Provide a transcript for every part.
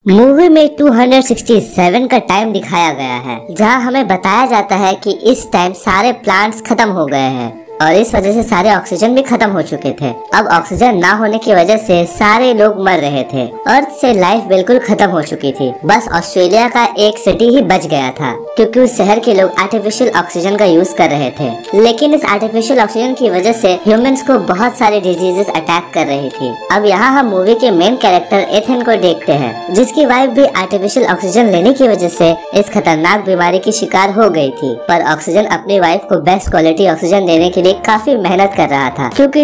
Movie में 267 का time दिखाया गया है, जहां हमें बताया जाता है कि इस टाइम सारे प्लांट्स खत्म हो गए हैं और इस वजह से सारे ऑक्सीजन भी खत्म हो चुके थे। अब ऑक्सीजन ना होने की वजह से सारे लोग मर रहे थे। अर्थ से लाइफ बिल्कुल खत्म हो चुकी थी। बस ऑस्ट्रेलिया का एक सिटी ही बच गया था, क्योंकि उस शहर के लोग आर्टिफिशियल ऑक्सीजन का यूज कर रहे थे। लेकिन इस आर्टिफिशियल ऑक्सीजन की वजह से ह्यूमंस को बहुत सारे डिजीजेस अटैक कर रही थी। अब यहाँ हम मूवी के मेन कैरेक्टर एथन को देखते हैं, जिसकी वाइफ भी आर्टिफिशियल ऑक्सीजन लेने की वजह से इस खतरनाक बीमारी की शिकार हो गई थी। पर ऑक्सीजन अपनी वाइफ को बेस्ट क्वालिटी ऑक्सीजन देने के लिए काफी मेहनत कर रहा था, क्योंकि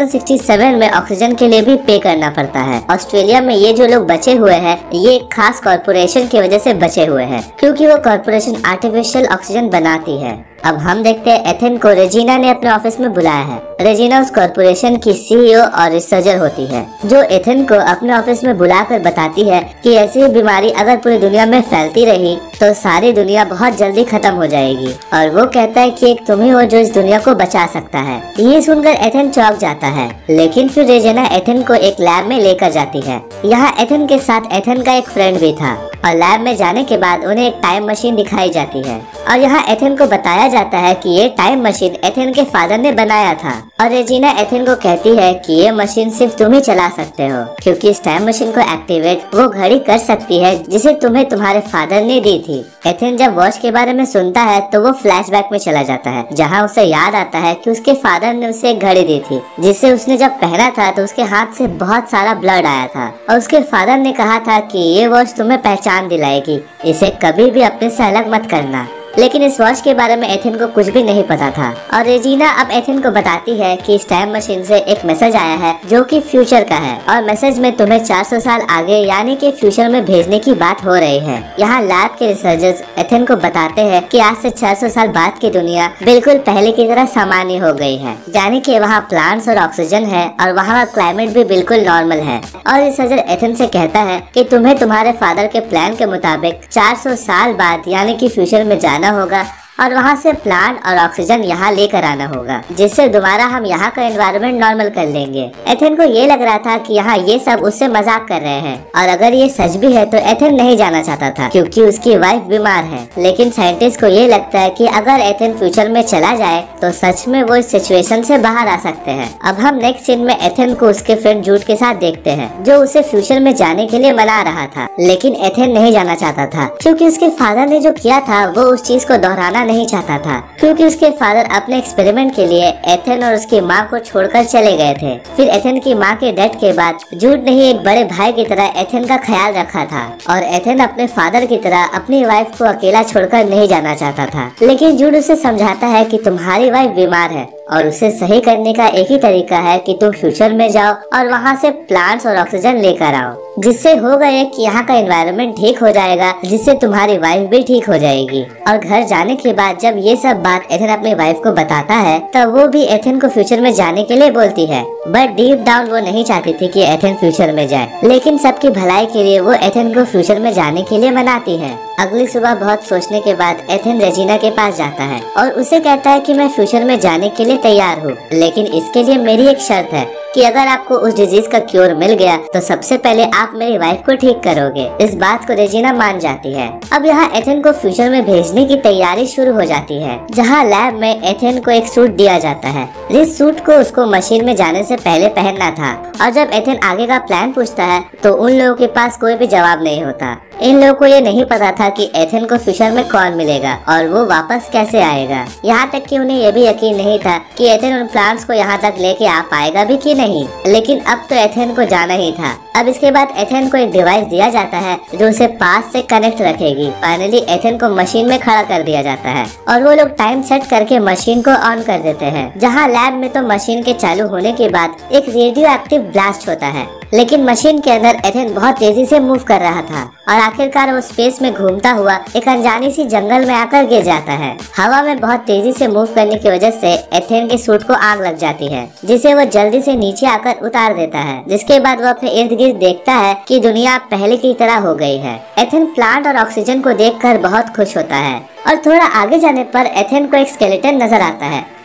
2067 में ऑक्सीजन के लिए भी पे करना पड़ता है। ऑस्ट्रेलिया में ये जो लोग बचे हुए हैं, ये एक खास कॉर्पोरेशन की वजह से बचे हुए हैं, क्योंकि वो कॉर्पोरेशन आर्टिफिशियल ऑक्सीजन बनाती है। अब हम देखते हैं एथन को रेजिना ने अपने ऑफिस में बुलाया है। रेजिना उस कॉर्पोरेशन की सीईओ और रिसर्चर होती है, जो एथन को अपने ऑफिस में बुलाकर बताती है कि ऐसी बीमारी अगर पूरी दुनिया में फैलती रही तो सारी दुनिया बहुत जल्दी खत्म हो जाएगी। और वो कहता है कि एक तुम ही हो जो इस दुनिया को बचा सकता है। ये सुनकर एथन चौंक जाता है, लेकिन फिर रेजिना एथन को एक लैब में लेकर जाती है। यहाँ एथन के साथ एथन का एक फ्रेंड भी था, और लैब में जाने के बाद उन्हें एक टाइम मशीन दिखाई जाती है। और यहाँ एथन को बताया जाता है कि ये टाइम मशीन एथन के फादर ने बनाया था। और रेजिना एथन को कहती है कि ये मशीन सिर्फ तुम ही चला सकते हो, क्योंकि इस टाइम मशीन को एक्टिवेट वो घड़ी कर सकती है जिसे तुम्हें तुम्हारे फादर ने दी थी। एथन जब वॉच के बारे में सुनता है तो वो फ्लैशबैक में चला जाता है, जहाँ उसे याद आता है कि उसके फादर ने उसे एक घड़ी दी थी, जिसे उसने जब पहना था तो उसके हाथ से बहुत सारा ब्लड आया था। और उसके फादर ने कहा था कि ये वॉच तुम्हें पहचान दिलाएगी, इसे कभी भी अपने से अलग मत करना। लेकिन इस वॉच के बारे में एथन को कुछ भी नहीं पता था। और रेजिना अब एथन को बताती है कि इस टाइम मशीन से एक मैसेज आया है जो कि फ्यूचर का है, और मैसेज में तुम्हें 400 साल आगे यानी कि फ्यूचर में भेजने की बात हो रही है। यहाँ लैब के रिसर्चर्स एथन को बताते हैं कि आज से 400 साल बाद की दुनिया बिल्कुल पहले की तरह सामान्य हो गई है, यानी कि वहाँ प्लांट्स और ऑक्सीजन है और वहाँ का क्लाइमेट भी बिल्कुल नॉर्मल है। और रिसर्चर एथन से कहता है कि तुम्हें तुम्हारे फादर के प्लान के मुताबिक 400 साल बाद यानी कि फ्यूचर में जाना होगा और वहाँ से प्लांट और ऑक्सीजन यहाँ लेकर आना होगा, जिससे दोबारा हम यहाँ का एनवायरनमेंट नॉर्मल कर लेंगे। एथन को ये लग रहा था कि यहाँ ये सब उससे मजाक कर रहे हैं, और अगर ये सच भी है तो एथन नहीं जाना चाहता था, क्योंकि उसकी वाइफ बीमार है। लेकिन साइंटिस्ट को ये लगता है कि अगर एथन फ्यूचर में चला जाए तो सच में वो इस सिचुएशन से बाहर आ सकते हैं। अब हम नेक्स्ट सीन में एथन को उसके फ्रेंड जूड के साथ देखते हैं, जो उसे फ्यूचर में जाने के लिए मना रहा था। लेकिन एथन नहीं जाना चाहता था, क्योंकि उसके फादर ने जो किया था वो उस चीज को दोहराना नहीं चाहता था, क्योंकि उसके फादर अपने एक्सपेरिमेंट के लिए एथन और उसकी माँ को छोड़कर चले गए थे। फिर एथन की माँ के डेथ के बाद जूड ने ही एक बड़े भाई की तरह एथन का ख्याल रखा था, और एथन अपने फादर की तरह अपनी वाइफ को अकेला छोड़कर नहीं जाना चाहता था। लेकिन जूड उसे समझाता है कि तुम्हारी वाइफ बीमार है और उसे सही करने का एक ही तरीका है कि तुम फ्यूचर में जाओ और वहाँ से प्लांट्स और ऑक्सीजन लेकर आओ, जिससे होगा ये कि यहाँ का एनवायरनमेंट ठीक हो जाएगा, जिससे तुम्हारी वाइफ भी ठीक हो जाएगी। और घर जाने के बाद जब ये सब बात एथन अपनी वाइफ को बताता है, तब वो भी एथन को फ्यूचर में जाने के लिए बोलती है। बट डीप डाउन वो नहीं चाहती थी कि एथन फ्यूचर में जाए, लेकिन सबकी भलाई के लिए वो एथन को फ्यूचर में जाने के लिए मनाती है। अगली सुबह बहुत सोचने के बाद एथन रेजिना के पास जाता है और उसे कहता है कि मैं फ्यूचर में जाने के लिए तैयार हूँ, लेकिन इसके लिए मेरी एक शर्त है कि अगर आपको उस डिजीज का क्योर मिल गया तो सबसे पहले आप मेरी वाइफ को ठीक करोगे। इस बात को रेजिना मान जाती है। अब यहाँ एथन को फ्यूचर में भेजने की तैयारी शुरू हो जाती है, जहाँ लैब में एथन को एक सूट दिया जाता है। इस सूट को उसको मशीन में जाने से पहले पहनना था, और जब एथन आगे का प्लान पूछता है तो उन लोगों के पास कोई भी जवाब नहीं होता। इन लोगों को ये नहीं पता था कि एथन को फ्यूचर में कौन मिलेगा और वो वापस कैसे आएगा। यहाँ तक कि उन्हें ये भी यकीन नहीं था कि एथन उन प्लांट्स को यहाँ तक लेके आ पाएगा भी कि नहीं। लेकिन अब तो एथन को जाना ही था। अब इसके बाद एथन को एक डिवाइस दिया जाता है जो उसे पास से कनेक्ट रखेगी। फाइनली एथन को मशीन में खड़ा कर दिया जाता है और वो लोग टाइम सेट करके मशीन को ऑन कर देते हैं। जहाँ लैब में तो मशीन के चालू होने के बाद एक रेडियो एक्टिव ब्लास्ट होता है, लेकिन मशीन के अंदर एथन बहुत तेजी से मूव कर रहा था और आखिरकार वो स्पेस में घूमता हुआ एक अनजानी सी जंगल में आकर गिर जाता है। हवा में बहुत तेजी से मूव करने की वजह से एथन के सूट को आग लग जाती है, जिसे वो जल्दी से नीचे आकर उतार देता है। जिसके बाद वो अपने इर्द गिर्द देखता है कि दुनिया पहले की तरह हो गई है। एथन प्लांट और ऑक्सीजन को देखकर बहुत खुश होता है, और थोड़ा आगे जाने पर एथन को एक स्केलेटन नजर आता है,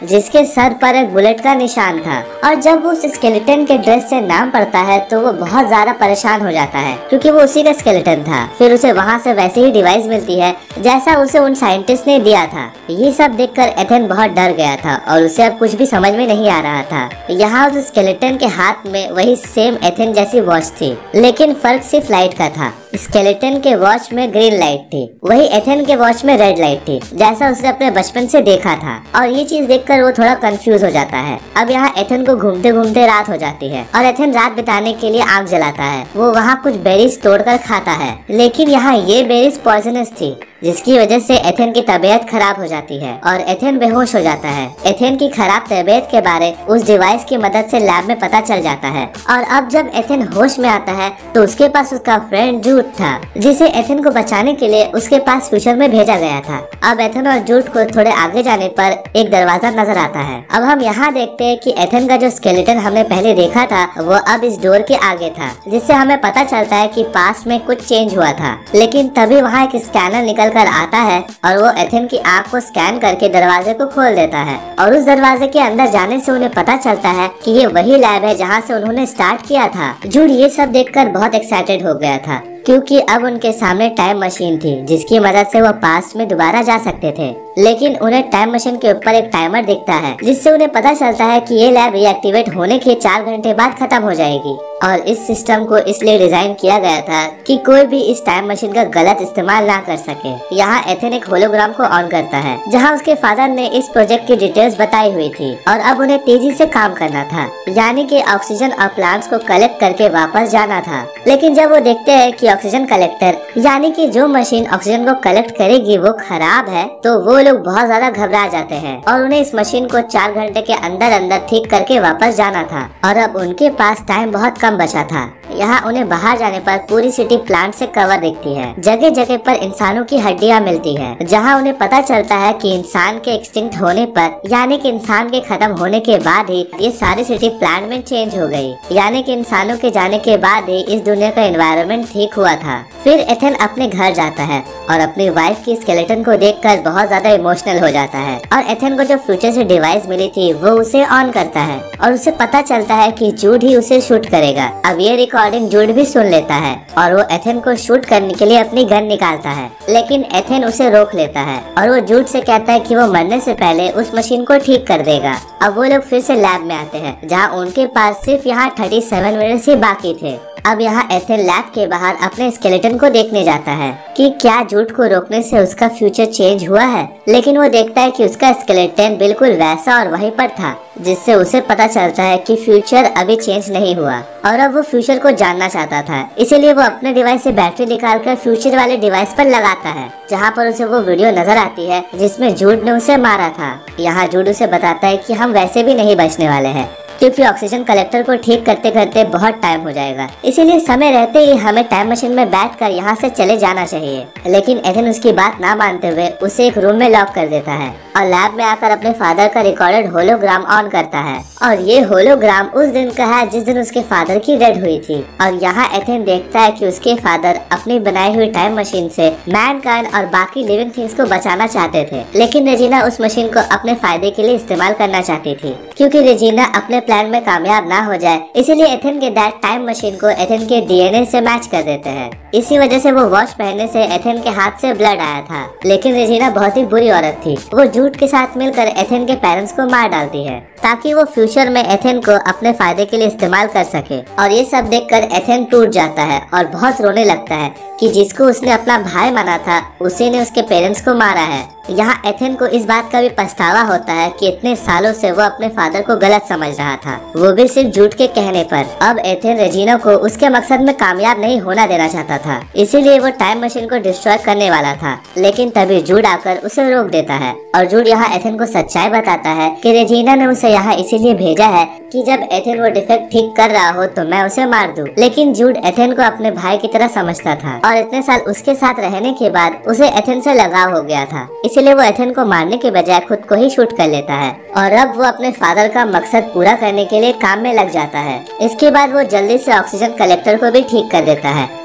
जिसके सर पर एक बुलेट का निशान था। और जब वो उस स्केलेटन के ड्रेस से नाम पढ़ता है तो वो बहुत ज्यादा परेशान हो जाता है, क्योंकि वो उसी का स्केलेटन था। फिर उसे वहाँ से वैसे ही डिवाइस मिलती है जैसा उसे उन साइंटिस्ट ने दिया था। ये सब देखकर एथेन बहुत डर गया था और उसे अब कुछ भी समझ में नहीं आ रहा था। यहाँ उस स्केलेटन के हाथ में वही सेम एथेन जैसी वॉच थी, लेकिन फर्क सिर्फ लाइट का था। स्केलेटन के वॉच में ग्रीन लाइट थी, वही एथेन के वॉच में रेड लाइट थी, जैसा उसने अपने बचपन से देखा था। और ये चीज देखकर वो थोड़ा कंफ्यूज हो जाता है। अब यहाँ एथेन को घूमते घूमते रात हो जाती है और एथेन रात बिताने के लिए आग जलाता है। वो वहाँ कुछ बेरीज तोड़कर खाता है, लेकिन यहाँ ये बेरीज पॉइजनस थी, जिसकी वजह से एथेन की तबीयत खराब हो जाती है और एथेन बेहोश हो जाता है। एथेन की खराब तबीयत के बारे उस डिवाइस की मदद से लैब में पता चल जाता है। और अब जब एथेन होश में आता है तो उसके पास उसका फ्रेंड जूड था, जिसे एथेन को बचाने के लिए उसके पास फ्यूचर में भेजा गया था। अब एथेन और जूड को थोड़े आगे जाने पर एक दरवाजा नजर आता है। अब हम यहाँ देखते हैं कि एथेन का जो स्केलेटन हमने पहले देखा था वो अब इस डोर के आगे था, जिससे हमें पता चलता है कि पास में कुछ चेंज हुआ था। लेकिन तभी वहाँ एक स्कैनर निकल कर आता है और वो एथेन की आँख को स्कैन करके दरवाजे को खोल देता है। और उस दरवाजे के अंदर जाने से उन्हें पता चलता है कि ये वही लैब है जहाँ से उन्होंने स्टार्ट किया था। जूड ये सब देखकर बहुत एक्साइटेड हो गया था, क्योंकि अब उनके सामने टाइम मशीन थी जिसकी मदद से वो पास्ट में दोबारा जा सकते थे। लेकिन उन्हें टाइम मशीन के ऊपर एक टाइमर दिखता है, जिससे उन्हें पता चलता है कि ये लैब रीएक्टिवेट होने के 4 घंटे बाद खत्म हो जाएगी। और इस सिस्टम को इसलिए डिजाइन किया गया था कि कोई भी इस टाइम मशीन का गलत इस्तेमाल ना कर सके। यहाँ एथेन एक होलोग्राम को ऑन करता है, जहाँ उसके फादर ने इस प्रोजेक्ट की डिटेल्स बताई हुई थी और अब उन्हें तेजी से काम करना था, यानी कि ऑक्सीजन और प्लांट्स को कलेक्ट करके वापस जाना था। लेकिन जब वो देखते हैं कि ऑक्सीजन कलेक्टर यानी कि जो मशीन ऑक्सीजन को कलेक्ट करेगी वो खराब है, तो वो लोग बहुत ज्यादा घबरा जाते हैं और उन्हें इस मशीन को 4 घंटे के अंदर अंदर ठीक करके वापस जाना था। और अब उनके पास टाइम बहुत कम बचा था। यहाँ उन्हें बाहर जाने पर पूरी सिटी प्लांट से कवर दिखती है। जगह जगह पर इंसानों की हड्डियाँ मिलती है, जहाँ उन्हें पता चलता है कि इंसान के एक्सटिंक्ट होने पर यानी कि इंसान के खत्म होने के बाद ही ये सारी सिटी प्लांट में चेंज हो गई, यानी कि इंसानों के जाने के बाद ही इस दुनिया का एनवायरनमेंट ठीक हुआ था। फिर एथेन अपने घर जाता है और अपनी वाइफ की स्केलेटन को देखकर बहुत ज्यादा इमोशनल हो जाता है। और एथेन को जो फ्यूचर से डिवाइस मिली थी वो उसे ऑन करता है और उसे पता चलता है कि जूड ही उसे शूट करेगा। अब ये रिकॉर्डिंग जूड भी सुन लेता है और वो एथेन को शूट करने के लिए अपनी गन निकालता है, लेकिन एथेन उसे रोक लेता है और वो जूड से कहता है कि वो मरने से पहले उस मशीन को ठीक कर देगा। अब वो लोग फिर से लैब में आते हैं, जहाँ उनके पास सिर्फ यहाँ 37 मिनट ही बाकी थे। अब यहाँ एथेन लैब के बाहर अपने स्केलेटन को देखने जाता है कि क्या जूड को रोकने से उसका फ्यूचर चेंज हुआ है, लेकिन वो देखता है कि उसका स्केलेटन बिल्कुल वैसा और वहीं पर था, जिससे उसे पता चलता है कि फ्यूचर अभी चेंज नहीं हुआ। और अब वो फ्यूचर को जानना चाहता था, इसीलिए वो अपने डिवाइस से बैटरी निकालकर फ्यूचर वाले डिवाइस पर लगाता है, जहाँ पर उसे वो वीडियो नजर आती है जिसमें जूड ने उसे मारा था। यहाँ जूड उसे बताता है कि हम वैसे भी नहीं बचने वाले हैं, क्योंकि ऑक्सीजन कलेक्टर को ठीक करते करते बहुत टाइम हो जाएगा, इसीलिए समय रहते ही हमें टाइम मशीन में बैठकर यहाँ से चले जाना चाहिए। लेकिन एथेन उसकी बात ना मानते हुए उसे एक रूम में लॉक कर देता है और लैब में आकर अपने फादर का रिकॉर्डेड होलोग्राम ऑन करता है। और ये होलोग्राम उस दिन का है जिस दिन उसके फादर की डेथ हुई थी। और यहाँ एथेन देखता है कि उसके फादर अपनी बनाई हुई टाइम मशीन से मैनकाइंड और बाकी लिविंग थिंग्स को बचाना चाहते थे, लेकिन रेजिना उस मशीन को अपने फायदे के लिए इस्तेमाल करना चाहती थी, क्योंकि रेजिना अपने प्लान में कामयाब ना हो जाए। इसीलिए एथेन के डैड टाइम मशीन को एथेन के डीएनए से मैच कर देते हैं। इसी वजह से वो वॉच पहनने से एथेन के हाथ से ब्लड आया था। लेकिन रेजिना बहुत ही बुरी औरत थी, वो जूड के साथ मिलकर एथेन के पेरेंट्स को मार डालती है ताकि वो फ्यूचर में एथेन को अपने फायदे के लिए इस्तेमाल कर सके। और ये सब देखकर एथेन टूट जाता है और बहुत रोने लगता है कि जिसको उसने अपना भाई माना था उसी ने उसके पेरेंट्स को मारा है। यहाँ एथेन को इस बात का भी पछतावा होता है कि इतने सालों से वो अपने फादर को गलत समझ रहा था, वो भी सिर्फ जूड के कहने पर। अब एथेन रेजिना को उसके मकसद में कामयाब नहीं होना देना चाहता था, इसीलिए वो टाइम मशीन को डिस्ट्रॉय करने वाला था। लेकिन तभी जूड आकर उसे रोक देता है और जूड यहाँ एथेन को सच्चाई बताता है कि रेजिना ने उसे यहाँ इसीलिए भेजा है कि जब एथेन वो डिफेक्ट ठीक कर रहा हो तो मैं उसे मार दूं। लेकिन जूड एथेन को अपने भाई की तरह समझता था और इतने साल उसके साथ रहने के बाद उसे एथेन से लगाव हो गया था, इसीलिए वो एथेन को मारने के बजाय खुद को ही शूट कर लेता है। और अब वो अपने फादर का मकसद पूरा करने के लिए काम में लग जाता है। इसके बाद वो जल्दी से ऑक्सीजन कलेक्टर को भी ठीक कर देता है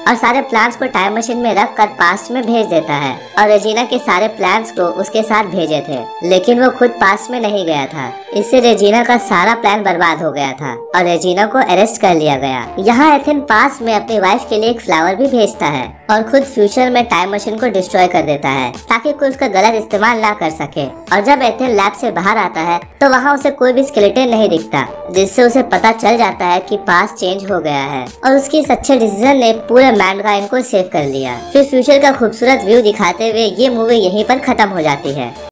और सारे प्लान्स को टाइम मशीन में रख कर पास्ट में भेज देता है और रेजिना के सारे प्लान्स को उसके साथ भेजे थे, लेकिन वो खुद पास्ट में नहीं गया था। इससे रेजिना का सारा प्लान बर्बाद हो गया था और रेजिना को अरेस्ट कर लिया गया। यहाँ एथेन पास्ट में अपनी वाइफ के लिए एक फ्लावर भी भेजता है और खुद फ्यूचर में टाइम मशीन को डिस्ट्रॉय कर देता है ताकि कोई उसका गलत इस्तेमाल ना कर सके। और जब एथेन लैब से बाहर आता है तो वहाँ उसे कोई भी स्केलेटन नहीं दिखता, जिससे उसे पता चल जाता है कि पास्ट चेंज हो गया है और उसकी इस अच्छे डिसीजन ने पूरे मैनकाइंड को सेव कर लिया। फिर फ्यूचर का खूबसूरत व्यू दिखाते हुए ये मूवी यहीं पर खत्म हो जाती है।